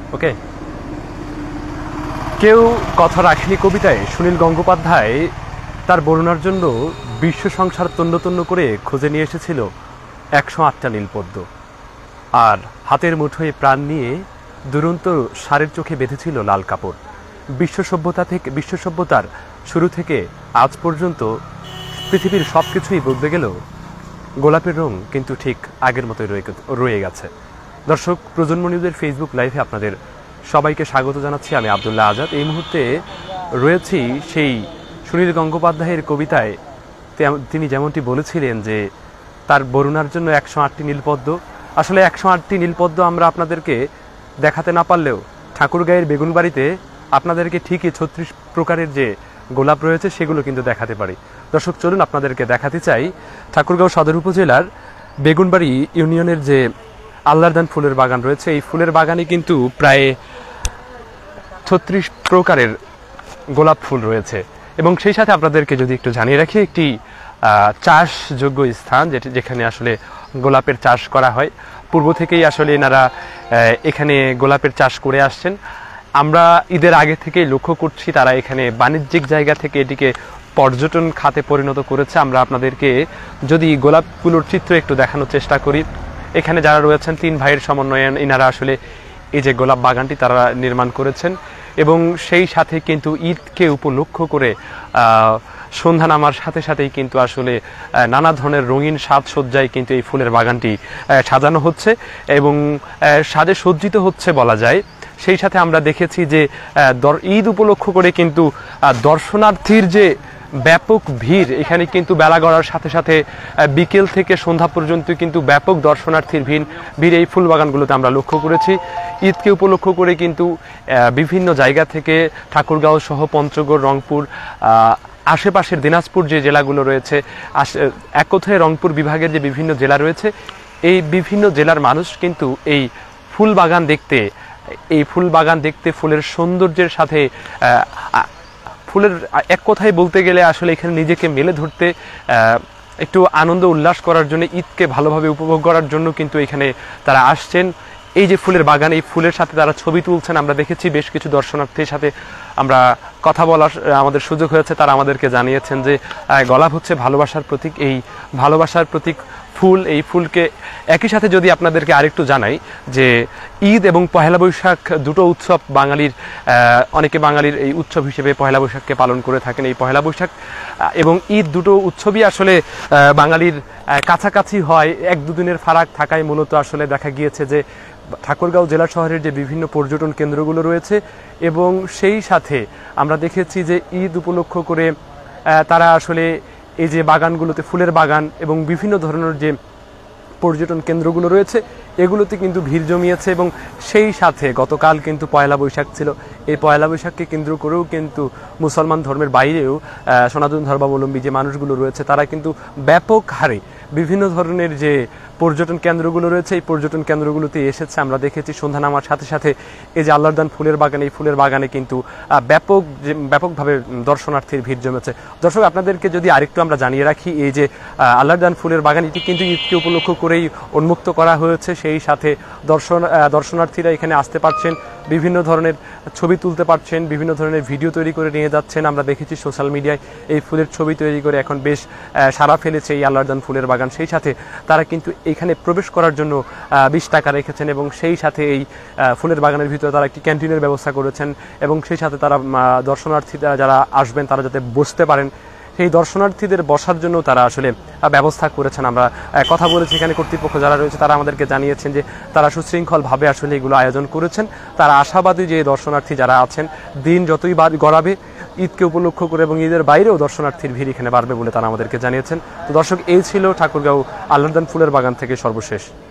ওকে। কেউ কথা রাখেনি কবিতায় সুনীল গঙ্গোপাধ্যায় তার বর্ণনার জন্য বিশ্ব সংসার তন্ন তন্ন করে খুঁজে নিয়ে এসেছিল 108টা নীলপদ্ম, আর হাতের মুঠোয় প্রাণ নিয়ে দুরন্ত ষাঁড়ের চোখে বেঁধেছিল লাল কাপড়। বিশ্ব সভ্যতার শুরু থেকে আজ পর্যন্ত পৃথিবীর সব কিছুই বদলে গেল, গোলাপের রং কিন্তু ঠিক আগের মতোই রয়ে গেছে। দর্শক, প্রজন্ম নিউজের ফেসবুক লাইভে আপনাদের সবাইকে স্বাগত জানাচ্ছি। আমি আব্দুল্লাহ আজাদ। এই মুহূর্তে রয়েছি সেই সুনীল গঙ্গোপাধ্যায়ের কবিতায় তিনি যেমনটি বলেছিলেন যে তার বরুণার জন্য 108টি নীলপদ্ম। আসলে 108টি নীলপদ্ম আমরা আপনাদেরকে দেখাতে না পারলেও ঠাকুরগাঁয়ের বেগুনবাড়িতে আপনাদেরকে ঠিকই 36 প্রকারের যে গোলাপ রয়েছে সেগুলো কিন্তু দেখাতে পারি। দর্শক, চলুন আপনাদেরকে দেখাতে চাই ঠাকুরগাঁও সদর উপজেলার বেগুনবাড়ি ইউনিয়নের যে আল্লাহরদান ফুলের বাগান রয়েছে। এই ফুলের বাগানে কিন্তু প্রায় 36 প্রকারের গোলাপ ফুল রয়েছে, এবং সেই সাথে আপনাদেরকে যদি একটু জানিয়ে রাখি, একটি চাষযোগ্য স্থান যেখানে আসলে গোলাপের চাষ করা হয়। পূর্ব থেকেই আসলে এনারা এখানে গোলাপের চাষ করে আসছেন। আমরা ঈদের আগে থেকেই লক্ষ্য করছি তারা এখানে বাণিজ্যিক জায়গা থেকে এটিকে পর্যটন খাতে পরিণত করেছে। আমরা আপনাদেরকে যদি গোলাপগুলোর চিত্র একটু দেখানোর চেষ্টা করি, এখানে যারা রয়েছেন 3 ভাইয়ের সমন্বয়ে এনারা আসলে এই যে গোলাপ বাগানটি তারা নির্মাণ করেছেন, এবং সেই সাথে কিন্তু ঈদকে উপলক্ষ করে সন্ধ্যা নামার সাথে সাথেই কিন্তু আসলে নানা ধরনের রঙিন সাজসজ্জায় কিন্তু এই ফুলের বাগানটি সাজানো হচ্ছে এবং সাজে সজ্জিত হচ্ছে বলা যায়। সেই সাথে আমরা দেখেছি যে ঈদ উপলক্ষ করে কিন্তু দর্শনার্থীর যে ব্যাপক ভিড়, এখানে কিন্তু বেলা গড়ার সাথে সাথে বিকেল থেকে সন্ধ্যা পর্যন্ত কিন্তু ব্যাপক দর্শনার্থীর ভিড় এই ফুল বাগানগুলোতে আমরা লক্ষ্য করেছি। ঈদকে উপলক্ষ করে কিন্তু বিভিন্ন জায়গা থেকে ঠাকুরগাঁও সহ পঞ্চগড়, রংপুর, আশেপাশের দিনাজপুর যে জেলাগুলো রয়েছে, এক কথায় রংপুর বিভাগের যে বিভিন্ন জেলা রয়েছে, এই বিভিন্ন জেলার মানুষ কিন্তু এই ফুল বাগান দেখতে ফুলের সৌন্দর্যের সাথে ফুলের এক কথায় বলতে গেলে আসলে এখানে নিজেকে মেলে ধরতে, একটু আনন্দ উল্লাস করার জন্য, ঈদকে ভালোভাবে উপভোগ করার জন্য কিন্তু এখানে তারা আসছেন। এই যে ফুলের বাগান, এই ফুলের সাথে তারা ছবি তুলছেন। আমরা দেখেছি বেশ কিছু দর্শনার্থীর সাথে আমরা কথা বলার আমাদের সুযোগ হয়েছে। তারা আমাদেরকে জানিয়েছেন যে গোলাপ হচ্ছে ভালোবাসার প্রতীক, এই ভালোবাসার প্রতীক ফুল। এই ফুলকে একই সাথে যদি আপনাদেরকে আরেকটু জানাই যে ঈদ এবং পহেলা বৈশাখ দুটো উৎসব অনেকে বাঙালির এই উৎসব হিসেবে পহেলা বৈশাখকে পালন করে থাকেন। এই পহেলা বৈশাখ এবং ঈদ দুটো উৎসবই আসলে বাঙালির কাছাকাছি হয়, 1-2 দিনের ফারাক থাকায় মূলত আসলে দেখা গিয়েছে যে ঠাকুরগাঁও জেলা শহরের যে বিভিন্ন পর্যটন কেন্দ্রগুলো রয়েছে, এবং সেই সাথে আমরা দেখেছি যে ঈদ উপলক্ষ করে তারা আসলে এই যে বাগানগুলোতে, ফুলের বাগান এবং বিভিন্ন ধরনের যে পর্যটন কেন্দ্রগুলো রয়েছে, এগুলোতে কিন্তু ভিড় জমিয়েছে। এবং সেই সাথে গতকাল কিন্তু পয়লা বৈশাখ ছিল। এই পয়লা বৈশাখকে কেন্দ্র করেও কিন্তু মুসলমান ধর্মের বাইরেও সনাতন ধর্মাবলম্বী যে মানুষগুলো রয়েছে তারা কিন্তু ব্যাপক হারে বিভিন্ন ধরনের যে পর্যটন কেন্দ্রগুলো রয়েছে, এই পর্যটন কেন্দ্রগুলোতে এসেছে। আমরা দেখেছি সন্ধ্যা নামার সাথে সাথে এই যে আল্লাহরদান ফুলের বাগান, এই ফুলের বাগানে কিন্তু ব্যাপকভাবে দর্শনার্থীর ভিড় জমেছে। দর্শক, আপনাদেরকে যদি আরেকটু আমরা জানিয়ে রাখি, এই যে আল্লাহরদান ফুলের বাগান, এটি কিন্তু ঈদকে উপলক্ষ করেই উন্মুক্ত করা হয়েছে। সেই সাথে দর্শনার্থীরা এখানে আসতে পারছেন, বিভিন্ন ধরনের ছবি তুলতে পারছেন, বিভিন্ন ধরনের ভিডিও তৈরি করে নিয়ে যাচ্ছেন। আমরা দেখেছি সোশ্যাল মিডিয়ায় এই ফুলের ছবি তৈরি করে এখন বেশ সাড়া ফেলেছে এই আল্লাহরদান ফুলের বাগান। সেই সাথে তারা কিন্তু এখানে প্রবেশ করার জন্য 20 টাকা রেখেছেন, এবং সেই সাথে এই ফুলের বাগানের ভিতরে তারা একটি ক্যান্টিনের ব্যবস্থা করেছেন, এবং সেই সাথে তারা দর্শনার্থীরা যারা আসবেন তারা যাতে বসতে পারেন, সেই দর্শনার্থীদের বসার জন্য তারা আসলে ব্যবস্থা করেছেন। আমরা কথা বলেছি এখানে কর্তৃপক্ষ যারা রয়েছে, তারা আমাদেরকে জানিয়েছেন যে তারা সুশৃঙ্খলভাবে আসলে এগুলো আয়োজন করেছেন। তারা আশাবাদী যে দর্শনার্থী যারা আছেন, দিন যতই গড়াবে, ঈদকে উপলক্ষ করে এবং ঈদের বাইরেও দর্শনার্থীর ভিড় এখানে বাড়বে বলে তারা আমাদেরকে জানিয়েছেন। তো দর্শক, এই ছিল ঠাকুরগাঁও আল্লাহরদান ফুলের বাগান থেকে সর্বশেষ।